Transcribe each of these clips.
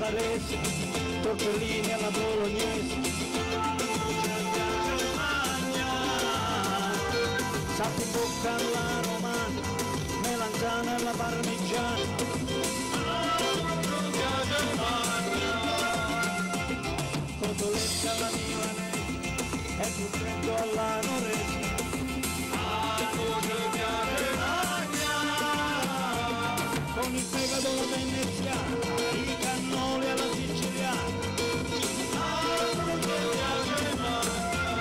barese, tortellini alla bolognese, sappi in bocca alla romana, melanzana alla parmigiana, cotoletta alla milanese e più freddo alla norese. Con il fegato alla veneziana, i cannoli alla siciliana, non ti piace mai.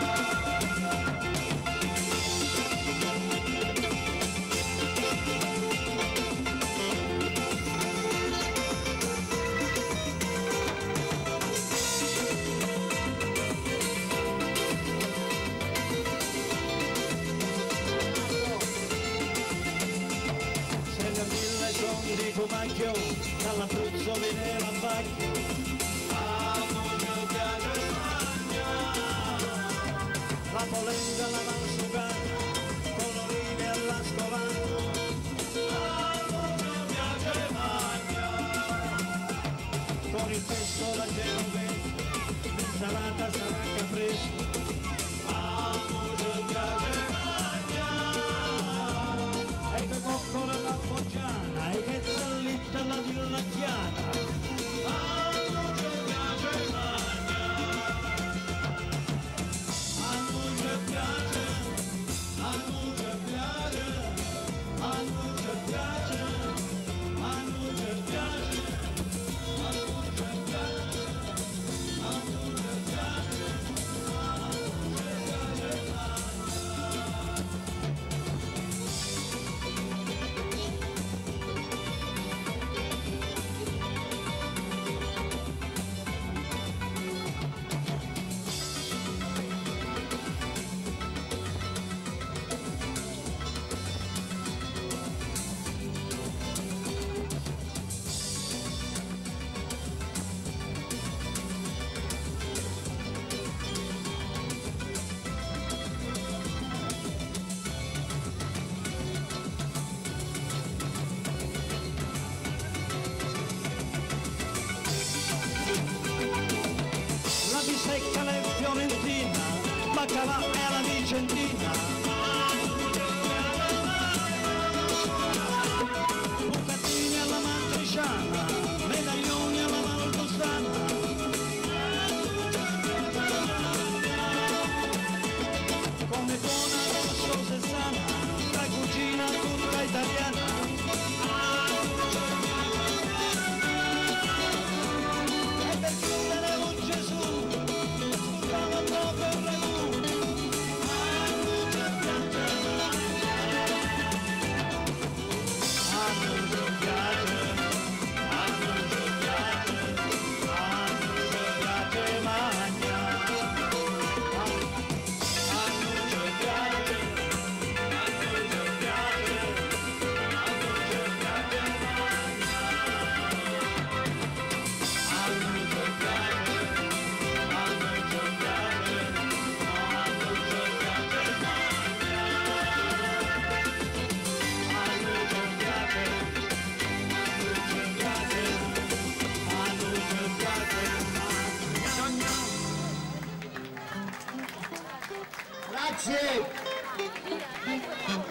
Di Comacchio, dall'Abruzzo viene la Bacchio, la polenta alla Valsugana, colorine alla Scovana, con il pesto la genovese, l'insalata sarà caprese, e che coccola la foggiana, e che zallitta la villacchiata, non ci piace magna, a noi ci piace, a noi ci piace, a noi ci piace, a noi ci piace, a noi ci piace, a noi ci piace, a noi ci piace. Secca la fiorentina, baccalà e la vicentina, bucatini alla matriciana, medaglioni alla valdostana, come buona rossosa e sana, la cucina tutta italiana. E per chiudere un Gesù, Grazie!